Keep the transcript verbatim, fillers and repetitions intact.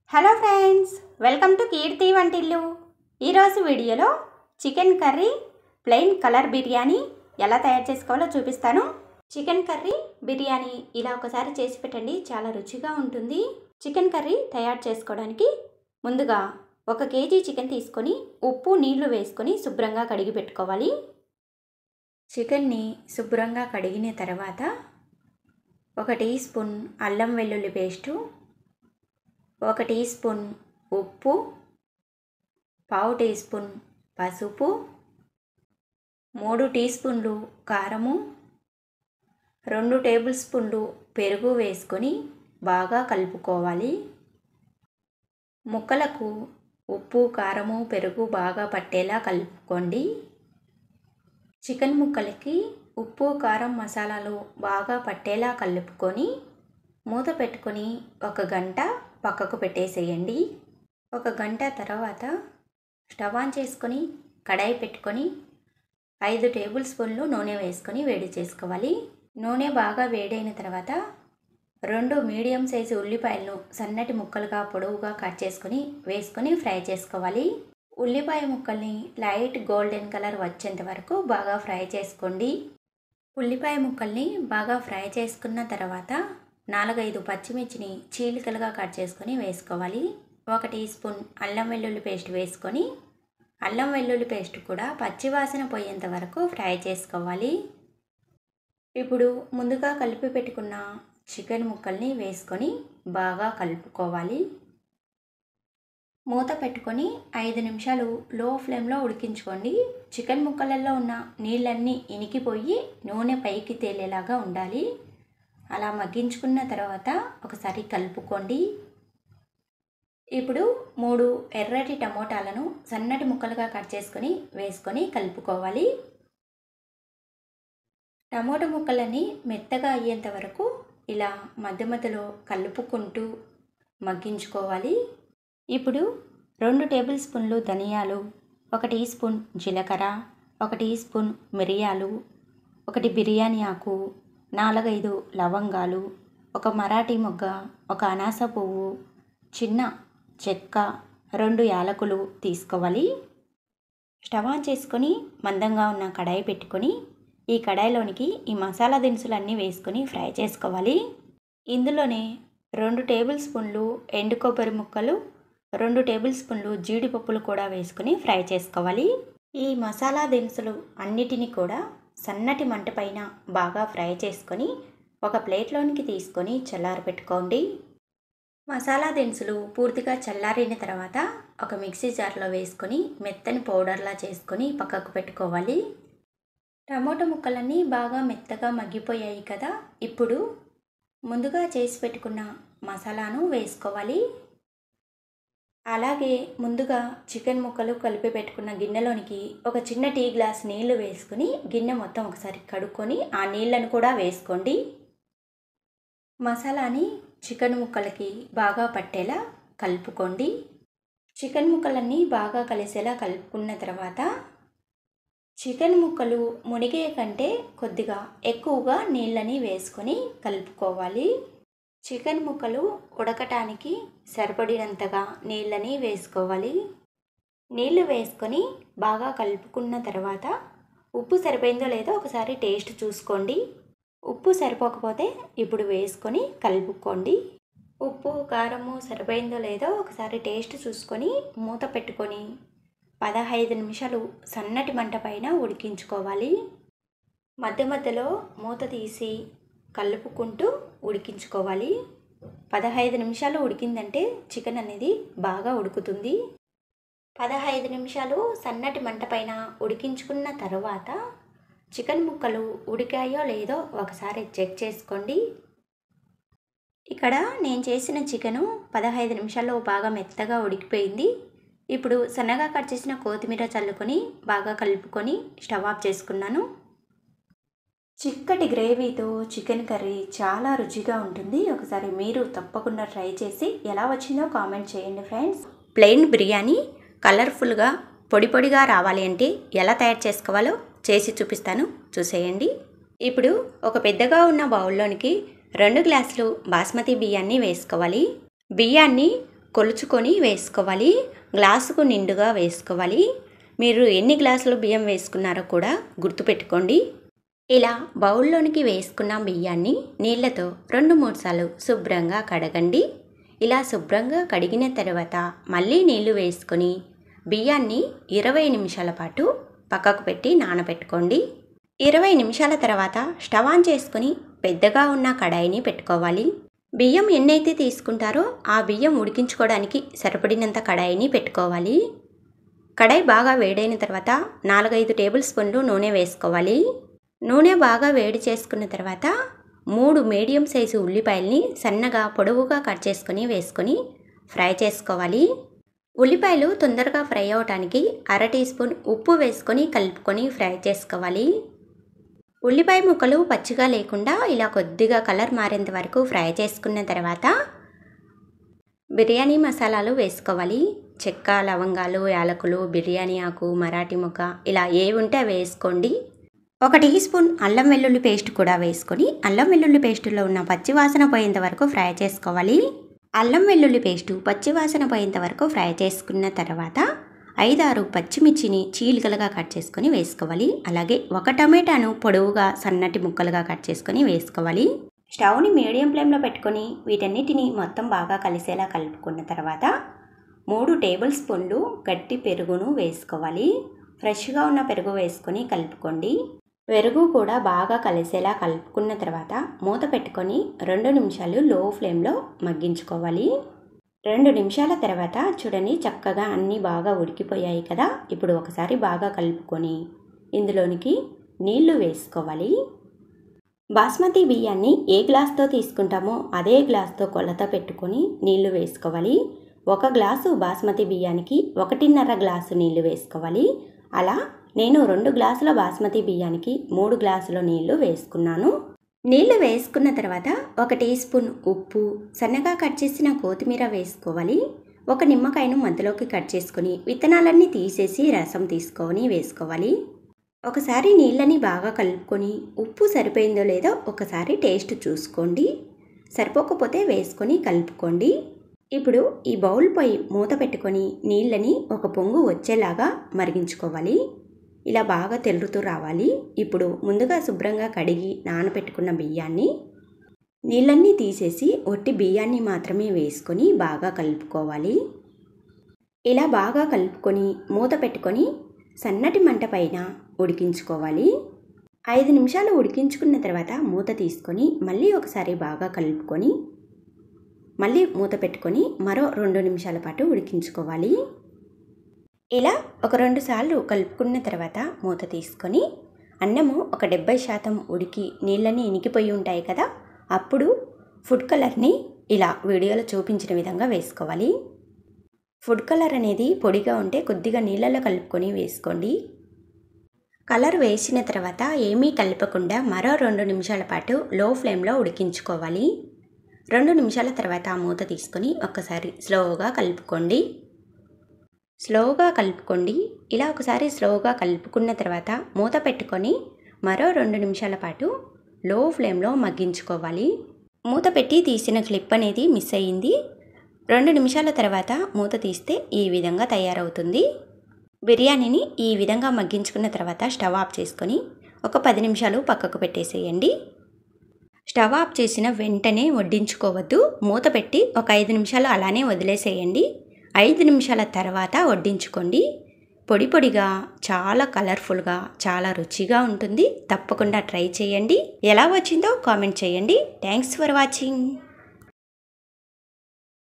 Hello friends, welcome to Keerthi వంటిల్లు. ఈరోజు వీడియోలో chicken curry plain colour biryani ఎలా తయారు చేసుకోవాలో చూపిస్తాను. చికెన్ కర్రీ బిర్యానీ ఇలా ఒకసారి చేసి పెట్టండి, చాలా రుచిగా ఉంటుంది. చికెన్ కర్రీ తయారు చేసుకోవడానికి ముందుగా ఒక కేజీ చికెన్ తీసుకొని ఉప్పు నీళ్లు వేసుకొని శుభ్రంగా కడిగి పెట్టుకోవాలి. చికెన్ని శుభ్రంగా కడిగిన తర్వాత ఒక టీ స్పూన్ అల్లం వెల్లుల్లి పేస్టు, ఒక టీ స్పూన్ ఉప్పు, పావు టీ స్పూన్ పసుపు, మూడు టీ స్పూన్లు కారము, రెండు టేబుల్ స్పూన్లు పెరుగు వేసుకొని బాగా కలుపుకోవాలి. ముక్కలకు ఉప్పు కారము పెరుగు బాగా పట్టేలా కలుపుకోండి. చికెన్ ముక్కలకి ఉప్పు కారం మసాలాలు బాగా పట్టేలా కలుపుకొని మూత పెట్టుకొని ఒక గంట పక్కకు పెట్టేసేయండి. ఒక గంట తర్వాత స్టవ్ ఆన్ చేసుకొని కడాయి పెట్టుకొని ఐదు టేబుల్ స్పూన్లు నూనె వేసుకొని వేడి చేసుకోవాలి. నూనె బాగా వేడైన తర్వాత రెండు మీడియం సైజు ఉల్లిపాయలను సన్నటి ముక్కలుగా పొడవుగా కట్ చేసుకొని వేసుకొని ఫ్రై చేసుకోవాలి. ఉల్లిపాయ ముక్కల్ని లైట్ గోల్డెన్ కలర్ వచ్చేంత వరకు బాగా ఫ్రై చేసుకోండి. ఉల్లిపాయ ముక్కల్ని బాగా ఫ్రై చేసుకున్న తర్వాత నాలుగైదు పచ్చిమిర్చిని చీలికలుగా కట్ చేసుకొని వేసుకోవాలి. ఒక టీ స్పూన్ అల్లం వెల్లుల్లి పేస్ట్ వేసుకొని అల్లం వెల్లుల్లి పేస్ట్ కూడా పచ్చివాసన పోయేంత వరకు ఫ్రై చేసుకోవాలి. ఇప్పుడు ముందుగా కలిపి పెట్టుకున్న చికెన్ ముక్కల్ని వేసుకొని బాగా కలుపుకోవాలి. మూత పెట్టుకొని ఐదు నిమిషాలు లో ఫ్లేమ్లో ఉడికించుకోండి. చికెన్ ముక్కలలో ఉన్న నీళ్ళన్నీ ఇనికిపోయి నూనె పైకి తేలేలాగా ఉండాలి. అలా మగ్గించుకున్న తర్వాత ఒకసారి కలుపుకోండి. ఇప్పుడు మూడు ఎర్రటి టమోటాలను సన్నటి ముక్కలుగా కట్ చేసుకొని వేసుకొని కలుపుకోవాలి. టమోటా ముక్కలని మెత్తగా అయ్యేంత వరకు ఇలా మధ్య మధ్యలో కలుపుకుంటూ మగ్గించుకోవాలి. ఇప్పుడు రెండు టేబుల్ స్పూన్లు ధనియాలు, ఒక టీ స్పూన్ జీలకర్ర, ఒక టీ స్పూన్ మిరియాలు, ఒకటి బిర్యానీ ఆకు, నాలుగైదు లవంగాలు, ఒక మరాఠీ మొగ్గ, ఒక అనాస పువ్వు, చిన్న చెక్క, రెండు యాలకులు తీసుకోవాలి. స్టవ్ ఆన్ చేసుకొని మందంగా ఉన్న కడాయి పెట్టుకొని ఈ కడాయిలోనికి ఈ మసాలా దినుసులన్నీ వేసుకొని ఫ్రై చేసుకోవాలి. ఇందులోనే రెండు టేబుల్ స్పూన్లు ఎండు కొబ్బరి ముక్కలు, రెండు టేబుల్ స్పూన్లు జీడిపప్పులు కూడా వేసుకొని ఫ్రై చేసుకోవాలి. ఈ మసాలా దినుసులు అన్నిటినీ కూడా సన్నటి మంట పైన బాగా ఫ్రై చేసుకొని ఒక ప్లేట్లోనికి తీసుకొని చల్లారి పెట్టుకోండి. మసాలా దినుసులు పూర్తిగా చల్లారిన తర్వాత ఒక మిక్సీ జార్లో వేసుకొని మెత్తని పౌడర్లా చేసుకొని పక్కకు పెట్టుకోవాలి. టమోటా ముక్కలన్నీ బాగా మెత్తగా మగ్గిపోయాయి కదా, ఇప్పుడు ముందుగా చేసి పెట్టుకున్న మసాలాను వేసుకోవాలి. అలాగే ముందుగా చికెన్ ముక్కలు కలిపి పెట్టుకున్న గిన్నెలోనికి ఒక చిన్న టీ గ్లాస్ నీళ్లు వేసుకుని గిన్నె మొత్తం ఒకసారి కడుక్కొని ఆ నీళ్లను కూడా వేసుకోండి. మసాలాని చికెన్ ముక్కలకి బాగా పట్టేలా కలుపుకోండి. చికెన్ ముక్కలన్నీ బాగా కలిసేలా కలుపుకున్న తర్వాత చికెన్ ముక్కలు మునిగే కంటే కొద్దిగా ఎక్కువగా నీళ్ళని వేసుకొని కలుపుకోవాలి. చికెన్ ముక్కలు ఉడకటానికి సరిపడినంతగా నీళ్ళని వేసుకోవాలి. నీళ్ళు వేసుకొని బాగా కలుపుకున్న తర్వాత ఉప్పు సరిపోయిందో లేదో ఒకసారి టేస్ట్ చూసుకోండి. ఉప్పు సరిపోకపోతే ఇప్పుడు వేసుకొని కలుపుకోండి. ఉప్పు కారము సరిపోయిందో లేదో ఒకసారి టేస్ట్ చూసుకొని మూత పెట్టుకొని పదహైదు నిమిషాలు సన్నటి మంట పైన ఉడికించుకోవాలి. మధ్య మధ్యలో మూత తీసి కలుపుకుంటూ ఉడికించుకోవాలి. పదహైదు నిమిషాలు ఉడికిందంటే చికెన్ అనేది బాగా ఉడుకుతుంది. పదహైదు నిమిషాలు సన్నటి మంట పైన ఉడికించుకున్న తర్వాత చికెన్ ముక్కలు ఉడికాయో లేదో ఒకసారి చెక్ చేసుకోండి. ఇక్కడ నేను చేసిన చికెను పదహైదు నిమిషాల్లో బాగా మెత్తగా ఉడికిపోయింది. ఇప్పుడు సన్నగా కట్ చేసిన కొత్తిమీర చల్లుకొని బాగా కలుపుకొని స్టవ్ ఆఫ్ చేసుకున్నాను. చిక్కటి గ్రేవీతో చికెన్ కర్రీ చాలా రుచిగా ఉంటుంది. ఒకసారి మీరు తప్పకుండా ట్రై చేసి ఎలా వచ్చిందో కామెంట్ చేయండి ఫ్రెండ్స్. ప్లెయిన్ బిర్యానీ కలర్ఫుల్గా పొడి పొడిగా రావాలి అంటే ఎలా తయారు చేసుకోవాలో చేసి చూపిస్తాను, చూసేయండి. ఇప్పుడు ఒక పెద్దగా ఉన్న బౌల్లోనికి రెండు గ్లాసులు బాస్మతి బియ్యాన్ని వేసుకోవాలి. బియ్యాన్ని కొలుచుకొని వేసుకోవాలి. గ్లాసుకు నిండుగా వేసుకోవాలి. మీరు ఎన్ని గ్లాసులు బియ్యం వేసుకున్నారో కూడా గుర్తుపెట్టుకోండి. ఇలా బౌల్లోనికి వేసుకున్న బియ్యాన్ని నీళ్ళతో రెండు మూడు సార్లు శుభ్రంగా కడగండి. ఇలా శుభ్రంగా కడిగిన తర్వాత మళ్ళీ నీళ్లు వేసుకొని బియ్యాన్ని ఇరవై నిమిషాల పాటు పక్కకు పెట్టి నానబెట్టుకోండి. ఇరవై నిమిషాల తర్వాత స్టవ్ ఆన్ చేసుకొని పెద్దగా ఉన్న కడాయిని పెట్టుకోవాలి. బియ్యం ఎన్నైతే తీసుకుంటారో ఆ బియ్యం ఉడికించుకోవడానికి సరిపడినంత కడాయిని పెట్టుకోవాలి. కడాయి బాగా వేడైన తర్వాత నాలుగైదు టేబుల్ స్పూన్లు నూనె వేసుకోవాలి. నూనె బాగా వేడి చేసుకున్న తర్వాత మూడు మీడియం సైజు ఉల్లిపాయల్ని సన్నగా పొడవుగా కట్ చేసుకొని వేసుకొని ఫ్రై చేసుకోవాలి. ఉల్లిపాయలు తొందరగా ఫ్రై అవడానికి అర టీ స్పూన్ ఉప్పు వేసుకొని కలుపుకొని ఫ్రై చేసుకోవాలి. ఉల్లిపాయ ముక్కలు పచ్చిగా లేకుండా ఇలా కొద్దిగా కలర్ మారేంత వరకు ఫ్రై చేసుకున్న తర్వాత బిర్యానీ మసాలాలు వేసుకోవాలి. చెక్క, లవంగాలు, యాలకులు, బిర్యానీ ఆకు, మరాఠీ మొగ్గ ఇలా ఏవి ఉంటే అవి వేసుకోండి. ఒక టీ స్పూన్ అల్లం వెల్లుల్లి పేస్ట్ కూడా వేసుకొని అల్లం వెల్లుల్లి పేస్టులో ఉన్న పచ్చివాసన పోయేంత వరకు ఫ్రై చేసుకోవాలి. అల్లం వెల్లుల్లి పేస్టు పచ్చివాసన పోయేంత వరకు ఫ్రై చేసుకున్న తర్వాత ఐదారు పచ్చిమిర్చిని చీలికలుగా కట్ చేసుకొని వేసుకోవాలి. అలాగే ఒక టమాటాను పొడవుగా సన్నటి ముక్కలుగా కట్ చేసుకొని వేసుకోవాలి. స్టవ్ని మీడియం ఫ్లేమ్లో పెట్టుకొని వీటన్నిటిని మొత్తం బాగా కలిసేలా కలుపుకున్న తర్వాత మూడు టేబుల్ స్పూన్లు గట్టి పెరుగును వేసుకోవాలి. ఫ్రెష్గా ఉన్న పెరుగు వేసుకొని కలుపుకోండి. పెరుగు కూడా బాగా కలిసేలా కలుపుకున్న తర్వాత మూత పెట్టుకొని రెండు నిమిషాలు లో ఫ్లేమ్లో మగ్గించుకోవాలి. రెండు నిమిషాల తర్వాత చూడండి చక్కగా అన్నీ బాగా ఉడికిపోయాయి కదా. ఇప్పుడు ఒకసారి బాగా కలుపుకొని ఇందులోనికి నీళ్లు వేసుకోవాలి. బాస్మతి బియ్యాన్ని ఏ గ్లాస్తో తీసుకుంటామో అదే గ్లాస్తో కొలత పెట్టుకొని నీళ్లు వేసుకోవాలి. ఒక గ్లాసు బాస్మతి బియ్యానికి ఒకటిన్నర గ్లాసు నీళ్లు వేసుకోవాలి. అలా నేను రెండు గ్లాసుల బాస్మతి బియ్యానికి మూడు గ్లాసుల నీళ్లు వేసుకున్నాను. నీళ్లు వేసుకున్న తర్వాత ఒక టీ స్పూన్ ఉప్పు, సన్నగా కట్ చేసిన కొత్తిమీర వేసుకోవాలి. ఒక నిమ్మకాయను మధ్యలోకి కట్ చేసుకొని విత్తనాలన్నీ తీసేసి రసం తీసుకొని వేసుకోవాలి. ఒకసారి నీళ్ళని బాగా కలుపుకొని ఉప్పు సరిపోయిందో లేదో ఒకసారి టేస్ట్ చూసుకోండి. సరిపోకపోతే వేసుకొని కలుపుకోండి. ఇప్పుడు ఈ బౌల్ పై మూత పెట్టుకొని నీళ్ళని ఒక పొంగు వచ్చేలాగా మరిగించుకోవాలి. ఇలా బాగా తెల్లుతూ రావాలి. ఇప్పుడు ముందుగా శుభ్రంగా కడిగి నానబెట్టుకున్న బియ్యాన్ని నీళ్ళన్నీ తీసేసి ఒట్టి బియ్యాన్ని మాత్రమే వేసుకొని బాగా కలుపుకోవాలి. ఇలా బాగా కలుపుకొని మూత పెట్టుకొని సన్నటి మంట పైన ఉడికించుకోవాలి. ఐదు నిమిషాలు ఉడికించుకున్న తర్వాత మూత తీసుకొని మళ్ళీ ఒకసారి బాగా కలుపుకొని మళ్ళీ మూత పెట్టుకొని మరో రెండు నిమిషాల పాటు ఉడికించుకోవాలి. ఇలా ఒక రెండు సార్లు కలుపుకున్న తర్వాత మూత తీసుకొని అన్నము ఒక డెబ్బై శాతం ఉడికి నీళ్ళని ఇనికిపోయి ఉంటాయి కదా, అప్పుడు ఫుడ్ కలర్ని ఇలా వీడియోలో చూపించిన విధంగా వేసుకోవాలి. ఫుడ్ కలర్ అనేది పొడిగా ఉంటే కొద్దిగా నీళ్ళలో కలుపుకొని వేసుకోండి. కలర్ వేసిన తర్వాత ఏమీ కలపకుండా మరో రెండు నిమిషాల పాటు లో ఫ్లేమ్లో ఉడికించుకోవాలి. రెండు నిమిషాల తర్వాత మూత తీసుకొని ఒక్కసారి స్లోగా కలుపుకోండి. స్లోగా కలుపుకోండి. ఇలా ఒకసారి స్లోగా కలుపుకున్న తర్వాత మూత పెట్టుకొని మరో రెండు నిమిషాల పాటు లో ఫ్లేమ్లో మగ్గించుకోవాలి. మూత పెట్టి తీసిన క్లిప్ అనేది మిస్ అయ్యింది. రెండు నిమిషాల తర్వాత మూత తీస్తే ఈ విధంగా తయారవుతుంది. బిర్యానీని ఈ విధంగా మగ్గించుకున్న తర్వాత స్టవ్ ఆఫ్ చేసుకొని ఒక పది నిమిషాలు పక్కకు పెట్టేసేయండి. స్టవ్ ఆఫ్ చేసిన వెంటనే వడ్డించుకోవద్దు. మూత పెట్టి ఒక ఐదు నిమిషాలు అలానే వదిలేసేయండి. ఐదు నిమిషాల తర్వాత వడ్డించుకోండి. పొడి పొడిగా చాలా కలర్ఫుల్గా చాలా రుచిగా ఉంటుంది. తప్పకుండా ట్రై చేయండి. ఎలా వచ్చిందో కామెంట్ చేయండి. Thanks for watching.